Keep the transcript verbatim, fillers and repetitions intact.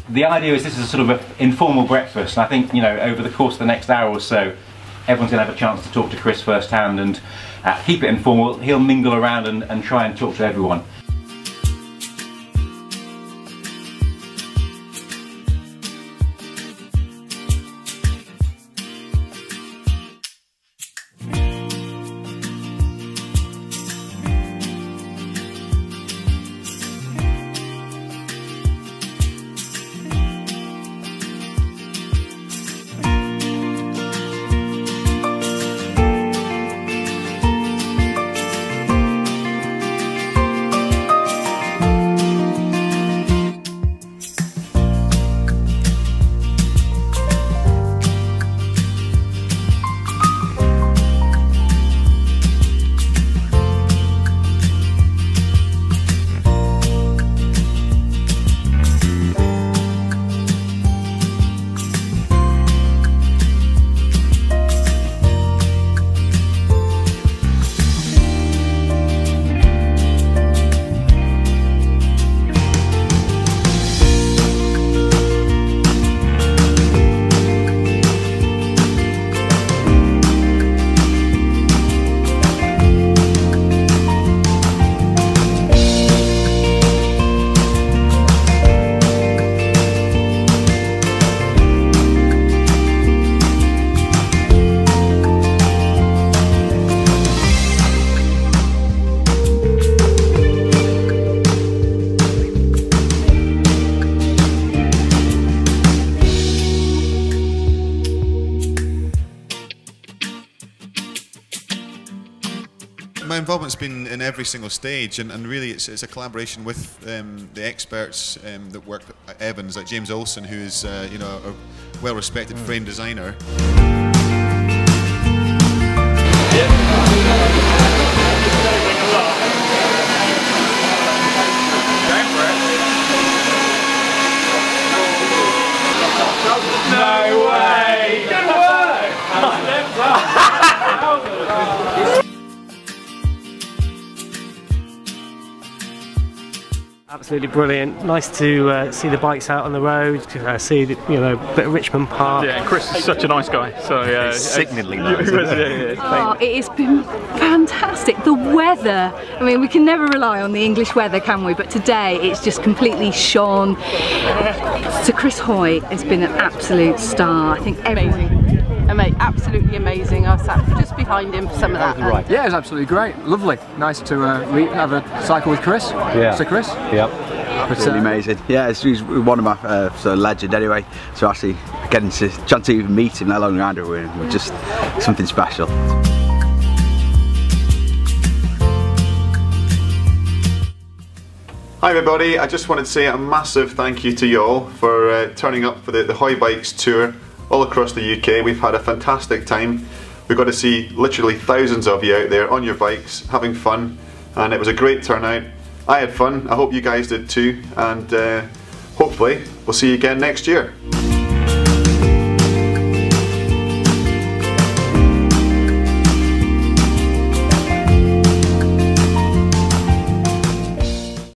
The idea is this is a sort of an informal breakfast, and I think, you know, over the course of the next hour or so, everyone's going to have a chance to talk to Chris firsthand and uh, keep it informal. He'll mingle around and, and try and talk to everyone. My involvement's been in every single stage, and, and really it's, it's a collaboration with um, the experts um, that work at Evans, like James Olsen, who's uh, you know, a well-respected mm. frame designer. No way! Good work! Absolutely brilliant. Nice to uh, see the bikes out on the road, to uh, see the, you know, a bit of Richmond Park. Yeah, Chris is such a nice guy. So uh, it's sickeningly nice. yeah, yeah, oh, it has been fantastic. The weather, I mean, we can never rely on the English weather, can we? But today it's just completely shone. So Chris Hoy has been an absolute star. I think everyone. Amazing, absolutely amazing. I sat just behind him for some of that. Right. Yeah, it was absolutely great, lovely. Nice to uh, re have a cycle with Chris. Yeah. So Chris. Yep. Absolutely uh, amazing. Yeah, he's one of my uh, sort of legend anyway. So actually getting to chance to even meet him, let alone around with him, was just something special. Hi everybody, I just wanted to say a massive thank you to you all for uh, turning up for the, the Hoy Bikes tour all across the U K. We've had a fantastic time. We've got to see literally thousands of you out there on your bikes having fun, and it was a great turnout. I had fun, I hope you guys did too, and uh, hopefully we'll see you again next year.